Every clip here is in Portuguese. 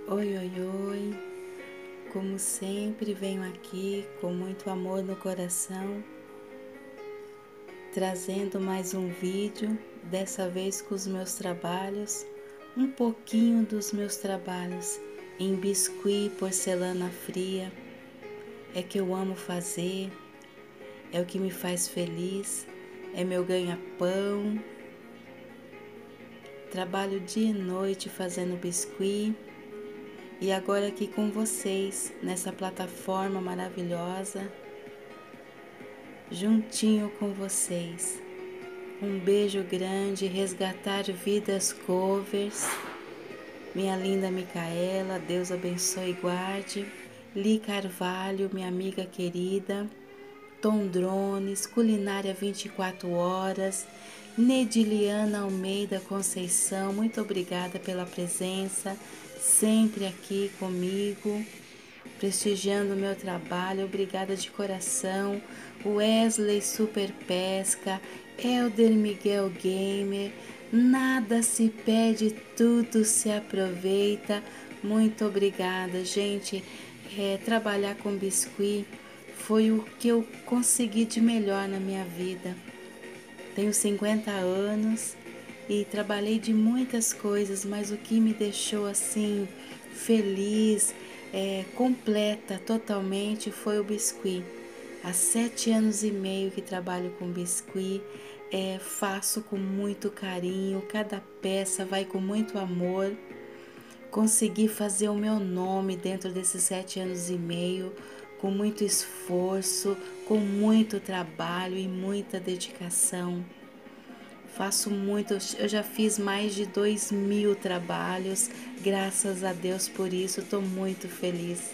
Oi, oi, oi! Como sempre, venho aqui com muito amor no coração, trazendo mais um vídeo, dessa vez com os meus trabalhos, um pouquinho dos meus trabalhos em biscuit, porcelana fria. É que eu amo fazer, é o que me faz feliz, é meu ganha-pão. Trabalho dia e noite fazendo biscuit. E agora aqui com vocês, nessa plataforma maravilhosa, juntinho com vocês. Um beijo grande, resgatar vidas covers. Minha linda Micaela, Deus abençoe e guarde. Li Carvalho, minha amiga querida. Tom Drones, Culinária 24 Horas. Nediliana Almeida Conceição, muito obrigada pela presença, sempre aqui comigo, prestigiando o meu trabalho, obrigada de coração. Wesley Super Pesca, Elder Miguel Gamer, nada se perde, tudo se aproveita, muito obrigada, gente. Trabalhar com biscuit foi o que eu consegui de melhor na minha vida. Tenho 50 anos e trabalhei de muitas coisas, mas o que me deixou assim feliz, completa totalmente, foi o biscuit. Há 7 anos e meio que trabalho com biscuit, faço com muito carinho, cada peça vai com muito amor. Consegui fazer o meu nome dentro desses 7 anos e meio, com muito esforço, com muito trabalho e muita dedicação. Faço muito, eu já fiz mais de 2.000 trabalhos, graças a Deus por isso, estou muito feliz.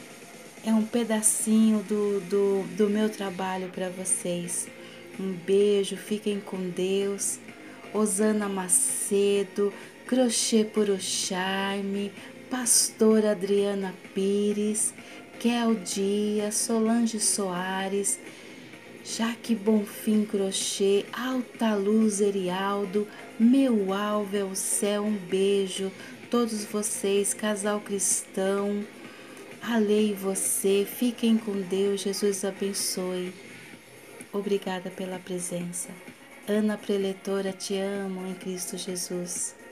É um pedacinho do meu trabalho para vocês. Um beijo, fiquem com Deus. Osana Macedo, Crochê Puro Charme, Pastora Adriana Pires, Kel Dias, Solange Soares, Jaque Bonfim Crochê, Alta Luz Erialdo, Meu Alvo é o Céu, um beijo. Todos vocês, casal cristão, Ale e você, fiquem com Deus, Jesus abençoe. Obrigada pela presença. Ana Preletora, te amo em Cristo Jesus.